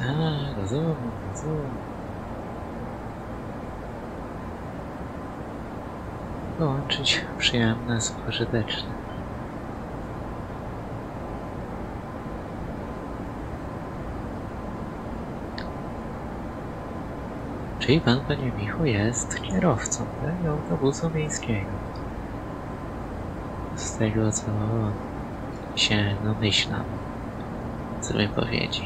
A, rozumiem, rozumiem. Połączyć przyjemne z pożytecznym. Czyli pan, panie Michu, jest kierowcą tego autobusu miejskiego. Z tego, co się domyślam z wypowiedzi.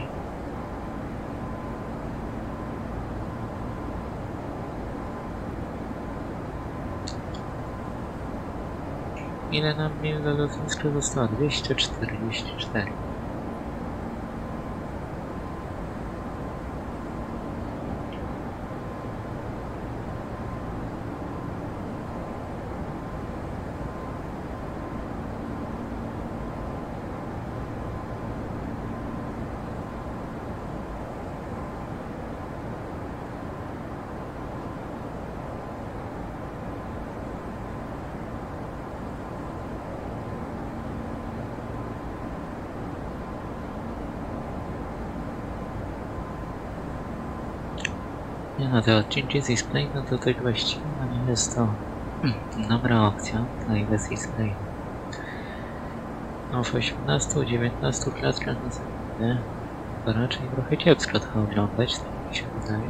Ile nam mil do lotniska zostało? 244. Nie no, te odcinki z X-Play, no to tak właściwie nie jest to dobra opcja dla ile z X-Play. No w 18-19 klatkach na sekundę to raczej trochę kiepsko to oglądać, tak mi się wydaje.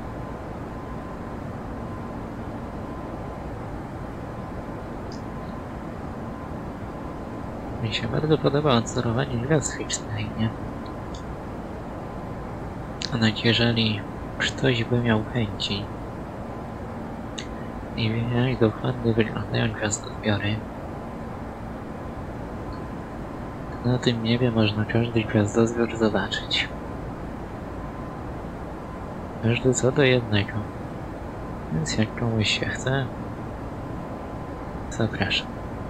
Mi się bardzo podoba odzorowanie gwiazd w X-Play, nie? Jednak jeżeli ktoś by miał chęci i wiedział, jak dokładnie wyglądają gwiazdozbiory, to na tym niebie można każdy gwiazdozbiór zobaczyć. Każdy co do jednego. Więc jak komuś się chce, zapraszam.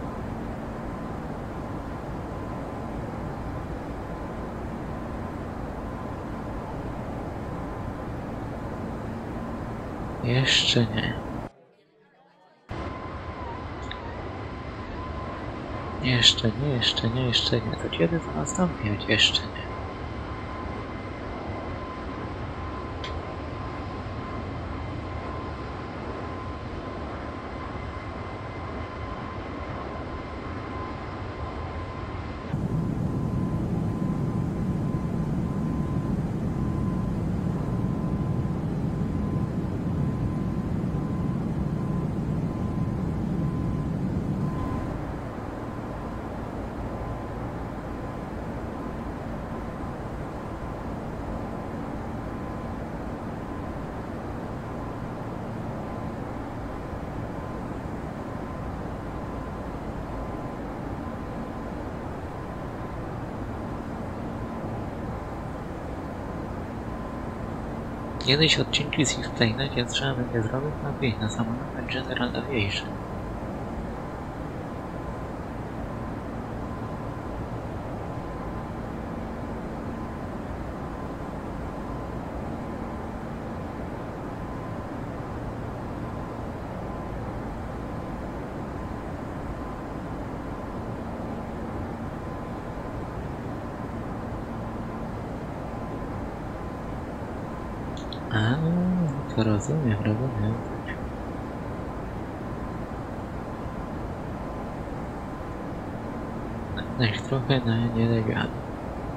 Jeszcze nie. Jeszcze nie, jeszcze nie, jeszcze nie. To kiedy to nastąpi? Jeszcze nie. Kiedyś odcinki z X-Play trzeba będzie zrobić na samolotach General Aviation. A, to rozumiem, rozumiem. Tak trochę na nielegalnie.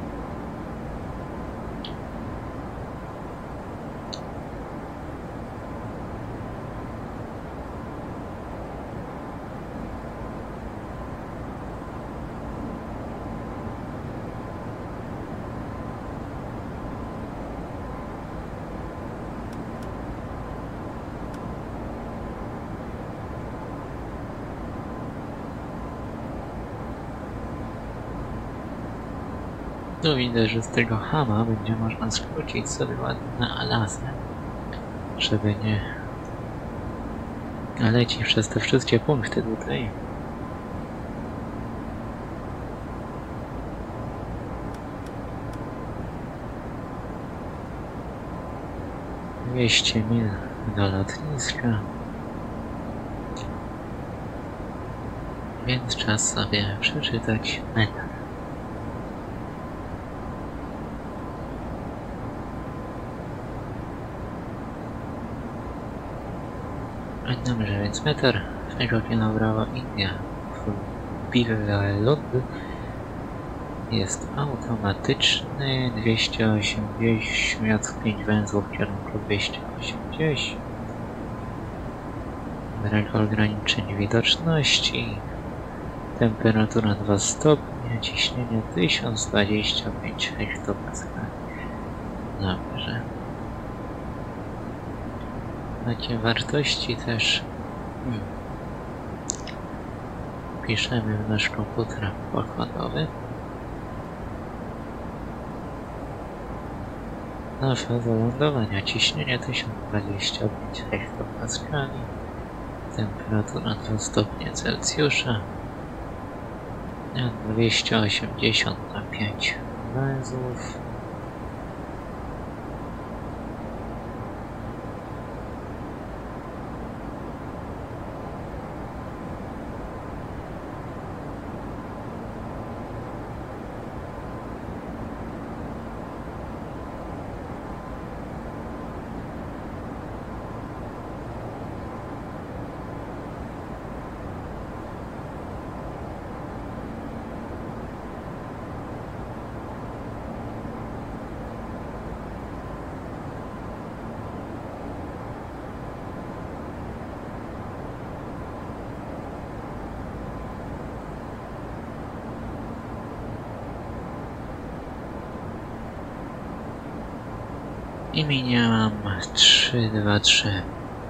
No widać, że z tego Hama będzie można skrócić sobie ładnie na Alaskę, żeby nie lecieć przez te wszystkie punkty tutaj. Dwieście mil do lotniska, więc czas sobie przeczytać metę. Dobrze, więc meter tego kilogramu India w Billund jest automatyczny, 285 węzłów w kierunku 280. Brak ograniczeń widoczności, temperatura 2 stopnie, ciśnienie 1025 hektopascali. Dobrze. Takie wartości też piszemy w nasz komputer pokładowy. Na fazę lądowania ciśnienie 1025 hektopascali, temperatura 2 stopnie Celsjusza, 285 węzłów. I minęłam 323.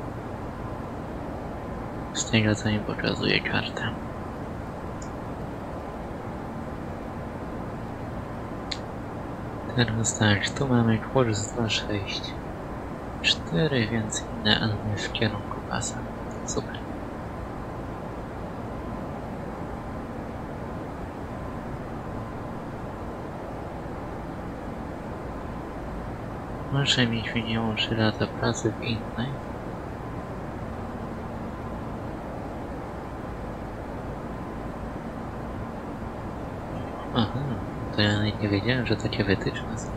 Z tego co mi pokazuje karta. Teraz tak, tu mamy kurs 264, więc idealnie w kierunku pasa. Super. Może mieć minimum 3 lata pracy w innej. Aha, to ja nie wiedziałem, że takie wytyczne są.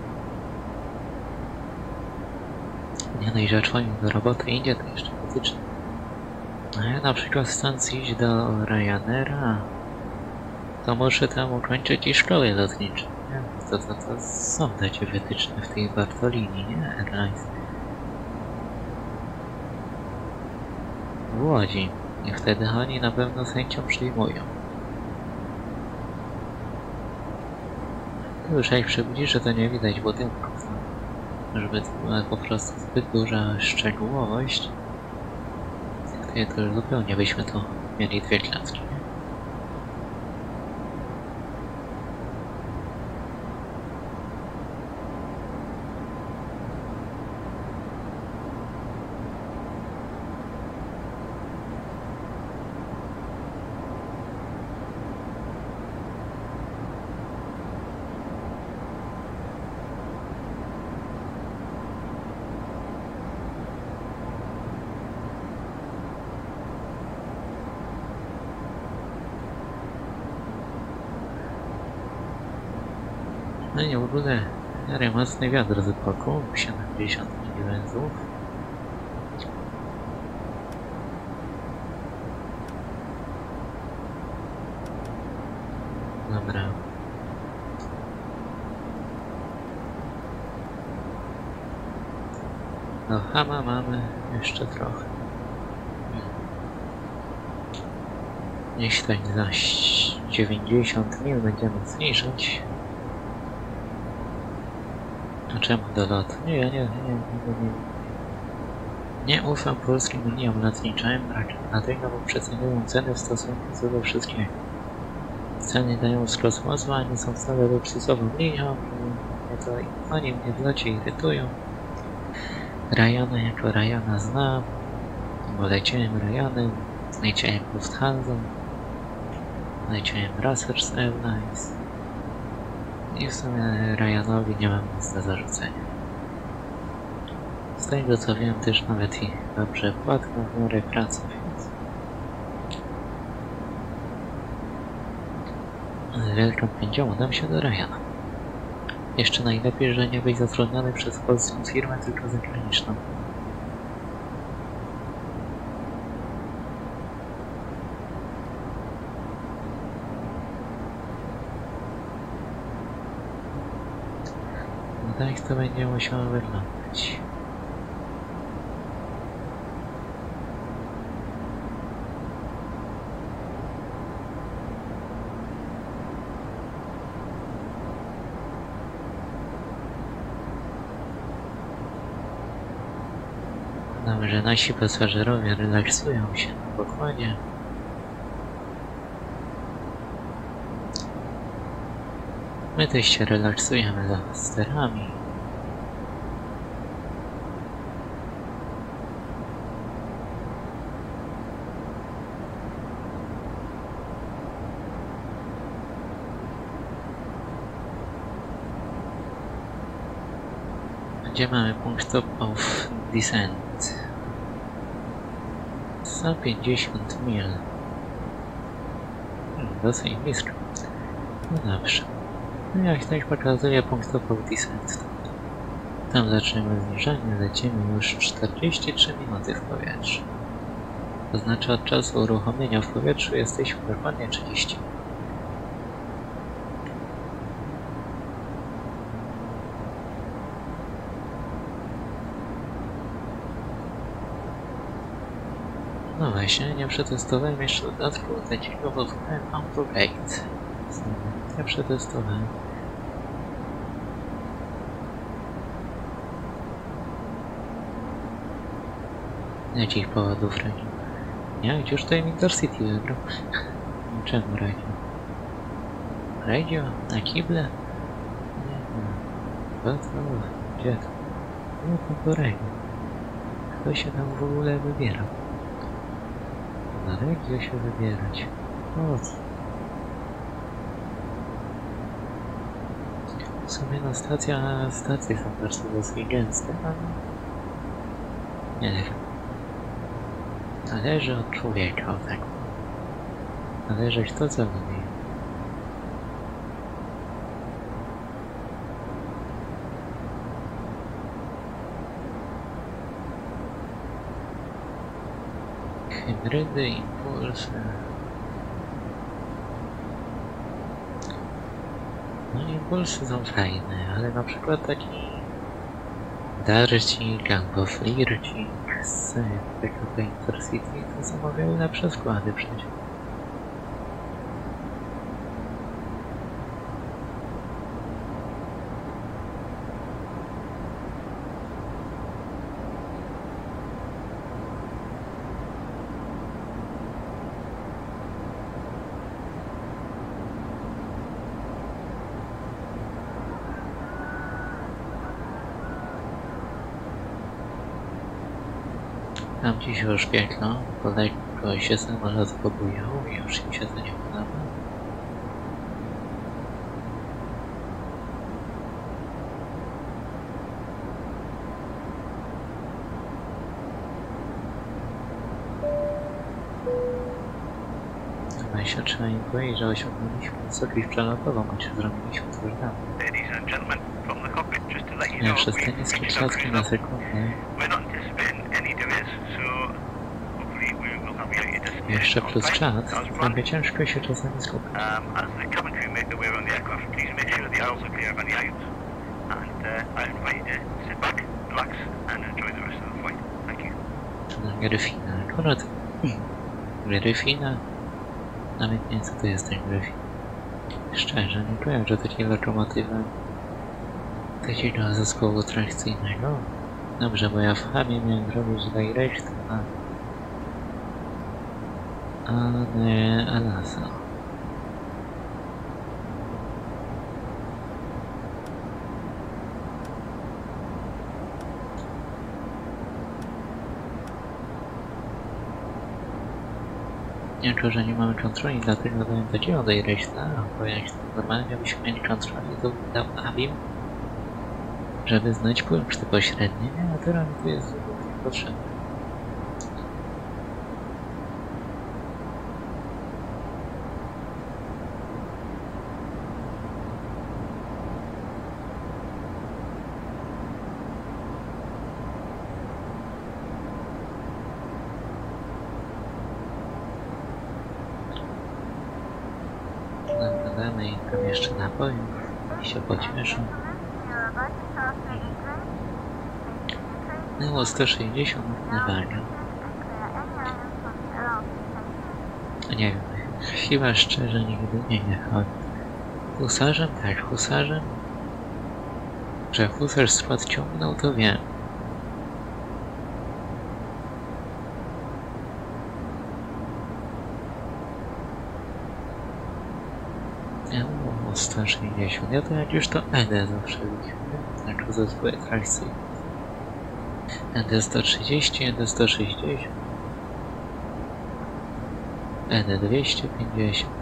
Nie no i że człowiek do roboty idzie, to jeszcze wytyczne. A ja na przykład stąd iść do Ryanaira, to muszę tam ukończyć i szkoły lotnicze. To są takie wytyczne w tej Bartolini, nie? Airlines. W Łodzi. I wtedy oni na pewno z chęcią przyjmują. Tu już jak przybliżę, to nie widać budynków. Żeby to była po prostu zbyt duża szczegółowość. Wtedy to już zupełnie byśmy tu mieli 2 klatki. No i w ogóle miarę mocny wiatr z boku, 70 węzłów. Dobra. Do Hama mamy jeszcze trochę. Jeśli za 90 mil będziemy zniżać. A czemu do lotu? Nie ufam polskim liniom lotniczym, dlatego bo przecenują ceny w stosunku do wszystkiego. Ceny dają z kosmosu, a nie są wcale luksusową linią, to oni mnie w locie irytują. Ryana jako Ryana znam, bo leciałem Ryanem, leciałem Lufthansa, leciałem Brussels Airlines. I w sumie Ryanowi nie mam nic do zarzucenia. Z tego co wiem też nawet i dobrze płatną w miarę pracy, więc... Z wielką chęcią udam się do Ryana. Jeszcze najlepiej, że nie być zatrudniony przez polską firmę, tylko zagraniczną. Tak to będzie musiało wyglądać. Że nasi pasażerowie relaksują się na pokładzie. My też się relaksujemy za sterami. Gdzie mamy punkt stop of descent? Za 50 mil. Dosyć blisko. No dobrze. No jak ktoś pokazuje punkt stop of descent. Tam zaczniemy zniżanie, lecimy już 43 minuty w powietrzu. To znaczy od czasu uruchomienia w powietrzu jesteśmy dokładnie 30 minut. No właśnie, nie przetestowałem jeszcze dodatku takiego pod AutoGate. Nie przetestowałem. Jakich powodów radził? Nie, gdzież tutaj Intercity wygrał? Czemu radził? Radio? Na kible? Nie, to gdzie to? No to do radio. Kto się tam w ogóle wybierał? Na radio się wybierać. O co? W sumie no stacje są też dosyć gęste, ale nie wiem. Zależy od człowieka, o tak. Zależy kto co lubi. Hybrydy, impulsy. No impulsy są fajne, ale na przykład taki Darcik albo Flircik z PKP Intercity to zamawiały lepsze składy przecież. Tam ci się oświetlą, bo lekko się samolot pobujał i już im się to nie podoba. Chyba się trzeba im powiedzieć, że osiągnęliśmy wysokość przelotową, choć zrobiliśmy to już dawno. Ja przez te niskie klatki na sekundę. Jeszcze plus czat, trochę ciężko się czasami skupić. Gryfina, akurat Gryfina, nawet nie wiem co to jest ten Gryfin. Szczerze, nie powiem, że taki lokomotywem takiego zespołu trakcyjnego. Dobrze, bo ja w Hamie miałem robić direct, a nie Alasa. Jako, że nie mamy kontroli, dlatego dałem takiego directa, bo jak normalnie byśmy mieli kontroli, to dał Abim, żeby znać punkty pośrednie, a teraz mi to jest zupełnie potrzebne. Damy im tam jeszcze napojów i się pocieszą. Było 160 Nevaga. Nie wiem, chyba szczerze nigdy nie jechałem. Husarzem? Tak, husarzem. Że husarz skład ciągnął, to wiem. Ja było 160. Ja to jak już to ED zawsze liczyłem. Tak, ze złe trakcje. ED 130, ED 160. ED 250.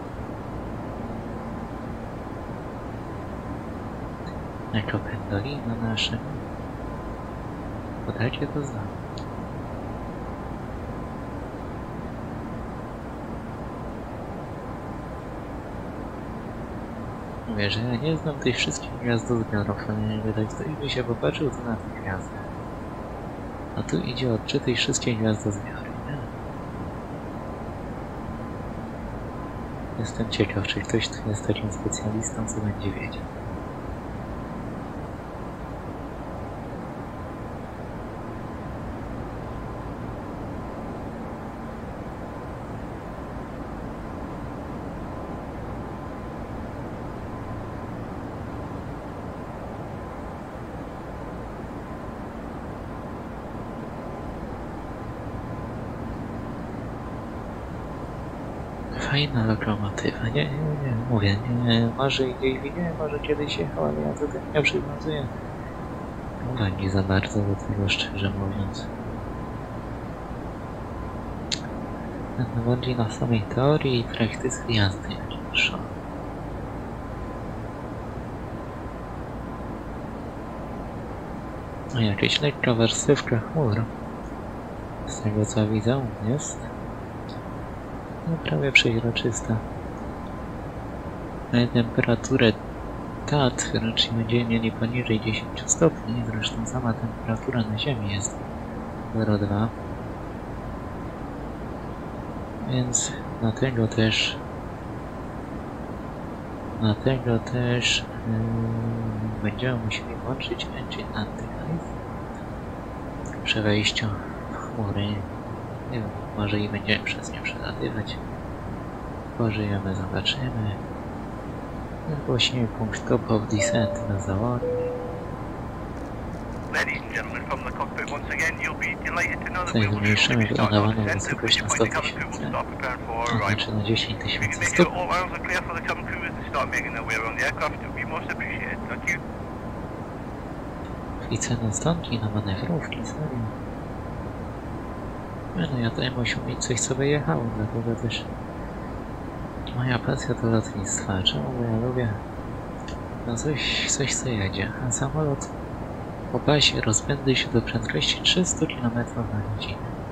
Jako pendolino nasze. Podajcie to znam. Mówię, że ja nie znam tych wszystkich gwiazdozbiorów, ale jakby tak ktoś by się popatrzył to na te gwiazdy. A tu idzie odczytaj wszystkie gwiazdozbiory, nie? Jestem ciekaw, czy ktoś tu jest takim specjalistą, co będzie wiedział. Fajna lokomotywa, nie, mówię, nie, może gdzieś widziałem, może kiedyś jechał, ale ja tutaj nie przywiązuję uwagi za bardzo do tego, szczerze mówiąc. No bardziej na samej teorii i praktyce jazdy, jak muszą. No jakieś lekka warstewka chmur, z tego co widzę, jest. No prawie przeźroczysta. Ale temperaturę Tatr raczej będziemy mieli poniżej 10 stopni, zresztą sama temperatura na Ziemi jest 0,2. Więc dlatego też będziemy musieli włączyć Engine Anti-Life przy wejściu w chmury. Nie wiem, może i będziemy przez nie przelatywać. Pożyjemy, zobaczymy. Zgłosimy punkt Top of Descent na załogi. Tutaj zmniejszymy planowaną wysokość na 100 000, to znaczy na 10 000 stóp. I cena stonki na manewrówki, serio. No ja tutaj musiał mieć coś, co by jechało, dlatego też moja pasja to lotnictwa. Czemu? Bo ja lubię no coś co jedzie, a samolot po pasie rozpędzi się do prędkości 300 km/h.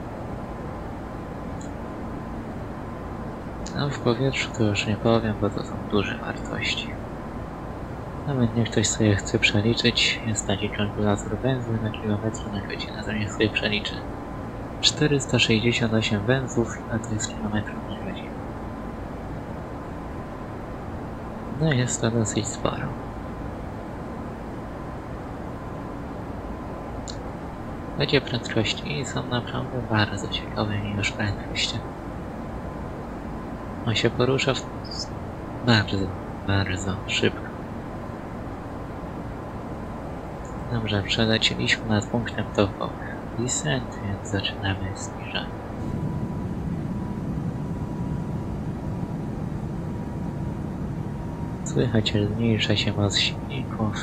A w powietrzu to już nie powiem, bo to są duże wartości. Nawet niech ktoś sobie chce przeliczyć, jest taki kalkulator węzły na km/h, to niech sobie przeliczy. 468 węzłów, a to jest km/h. No jest to dosyć sporo. Takie prędkości są naprawdę bardzo ciekawe już prędkości. On się porusza bardzo szybko. Dobrze, przelecieliśmy nad punktem Top of Descent, więc zaczynamy zniżanie. Słychać, że zmniejsza się moc silników.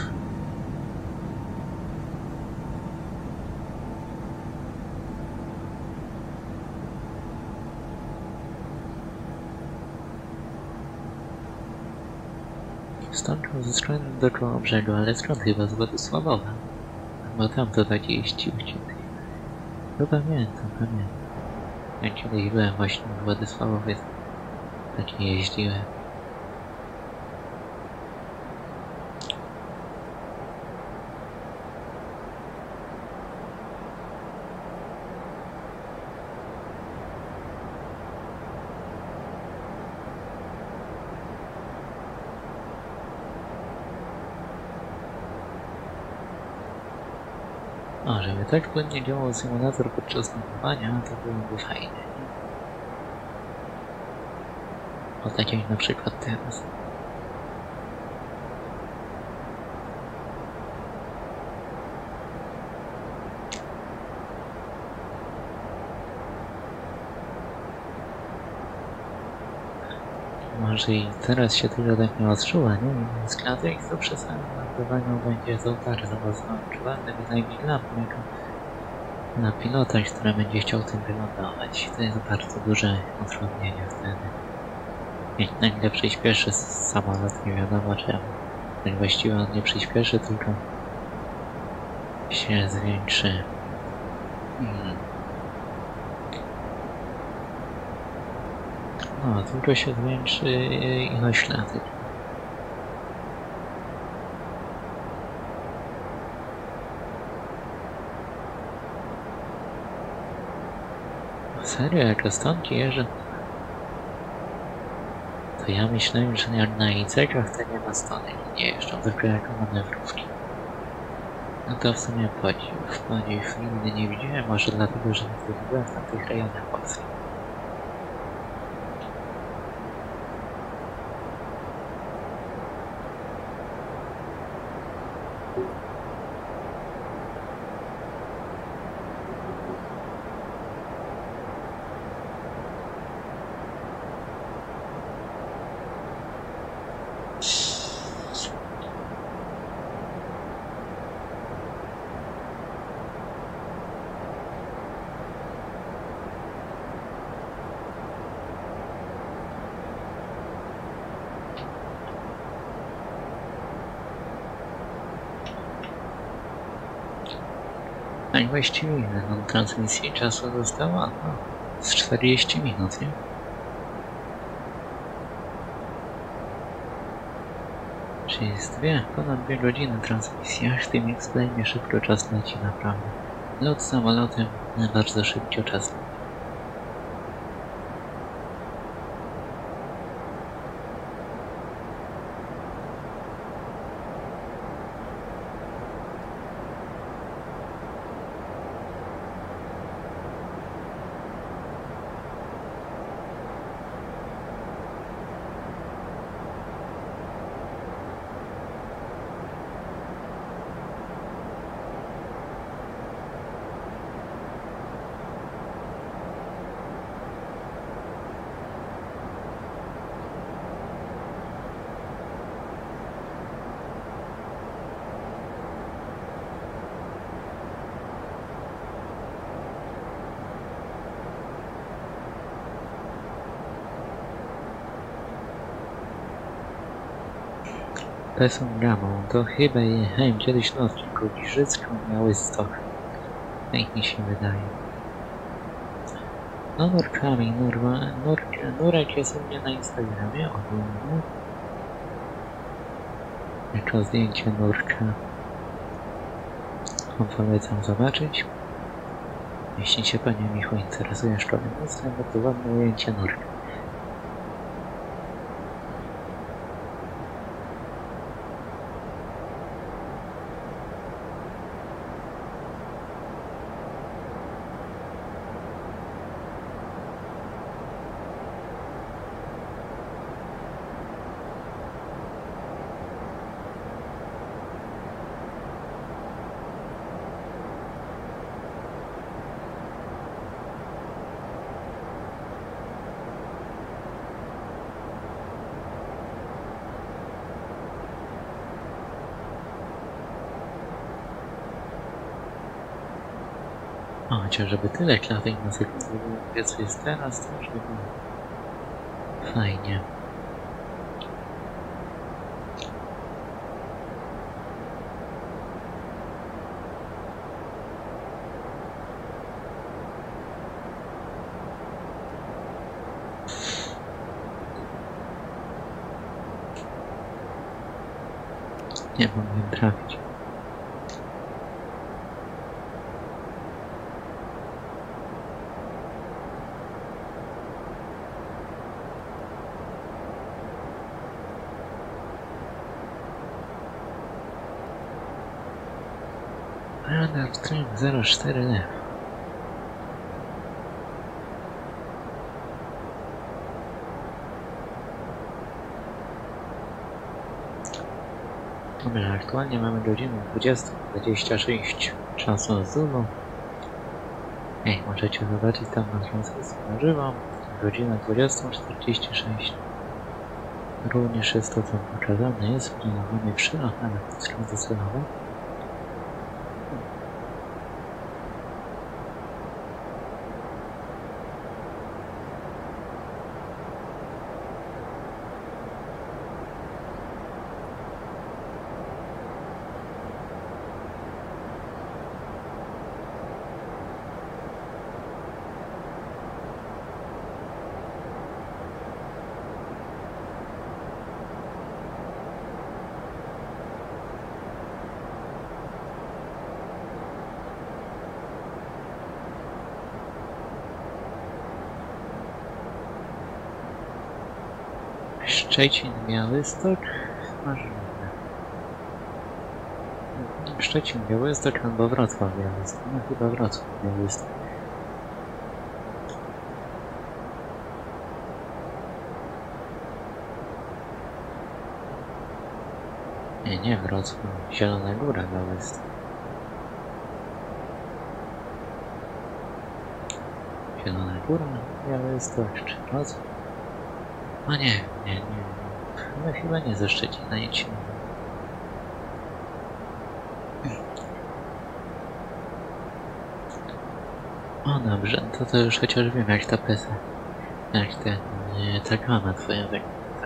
Stąd ze strony do Kołobrzegu, ale skąd chyba z Władysławowa? Bo tam to takie jeździłki. To pamiętam. Ja kiedyś byłem właśnie w Władysławowie, takie jeździłem. A, żeby tak płynnie działał symulator podczas nagrywania, to byłoby fajne. O tak jak na przykład teraz. Może i teraz się tylko tak nie odczuwa, nie? Więc klatek to przy samym nagrywaniu będzie to bardzo mocno odczuwalne, bynajmniej dla mnie, jako na pilota, który będzie chciał tym wylądować. To jest bardzo duże utrudnienie wtedy. Jak nagle przyspieszy samolot, nie wiadomo czemu. Tak właściwie on nie przyspieszy, tylko się zwiększy. No, tylko się zwiększy ilość latek. Serio, jak Estonki jeżdżą? To ja myślałem, że jak na IC-kach to nie ma stonek, nie jeżdżą, tylko jako manewrówki. No to w sumie podziw nigdy nie widziałem, może dlatego, że nigdy nie byłem w tamtych rejonach Polski. Tak właściwie ile nam transmisji czasu została? No, z 40 minut, nie? Czyli jest ponad 2 godziny transmisji, a w tym X-Plane szybko czas leci naprawdę. Lot samolotem bardzo szybko czas leci. Pesą gamą, to chyba jechałem kiedyś na odcinku Giżycką miały stok. Jak mi się wydaje. No nurkami, nurek jest u mnie na Instagramie ogólnie. Jako zdjęcie nurka. Polecam zobaczyć. Jeśli się Panie Michu interesuje szkolnictwem, to ładne ujęcie nurka. O, chociaż żeby tyle klatek na sekundę było, wie co jest teraz, to już by było fajnie. Nie mogłem trafić. Radar Trim 04F. Dobrze, aktualnie mamy godzinę 20:26 czasu Zulu. Możecie zobaczyć tam na transmisji na żywo. Godzina 20:46. Również jest to, co pokazane. Jest planowany przylot, ale skąd celowe. Szczecin, Białystok, możliwe. Szczecin, Białystok albo Wrocław, Białystok. No chyba Wrocław, Białystok. Nie Wrocław, Zielona Góra, Białystok. Zielona Góra, Białystok, czy Wrocław? No nie. No chyba nie ze Szczecina, nic. O dobrze, to już chociaż wiem jak ta pesa. Jak ta grama twoja wygląda.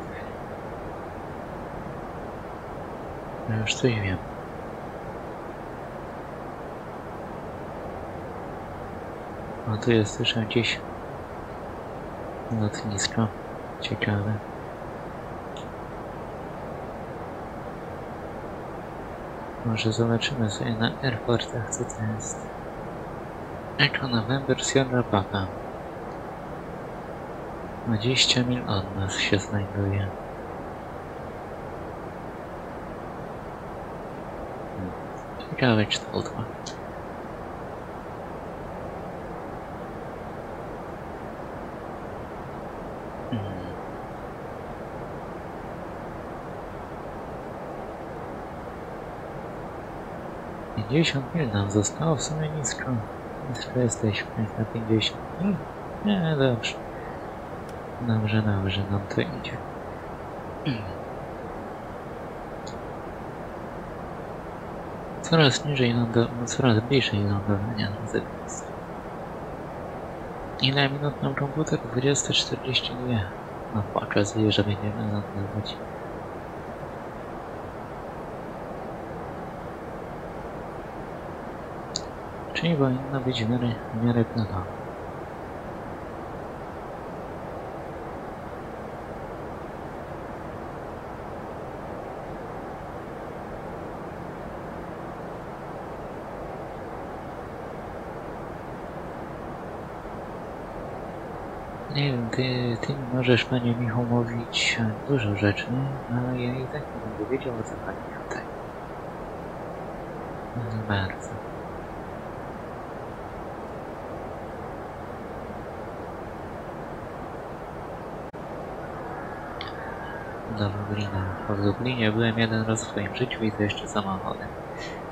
Już coś wiem. O, tu jest też gdzieś lotnisko. Ciekawe. Może zobaczymy sobie na airportach, co to jest. Echo November Sierra Papa. 20 mil od nas się znajduje. Ciekawe kształt ma. Hmm. 50 mil nam zostało w sumie nisko. Nisko jesteśmy na 50. Nie, dobrze. Dobrze, nam to idzie. Coraz niżej coraz bliżej lądowania na zewnątrz. Ile minut nam komputer? 20:42. No, pokazuje, że będziemy lądować. Czyli powinno być w miarę planowo. Nie wiem, ty możesz, panie Michał, mówić dużo rzeczy, ale ja i tak nie będę wiedział, o co pani tutaj. Bardzo. Do Lublina. W Lublinie byłem jeden raz w swoim życiu i to jeszcze samochodem.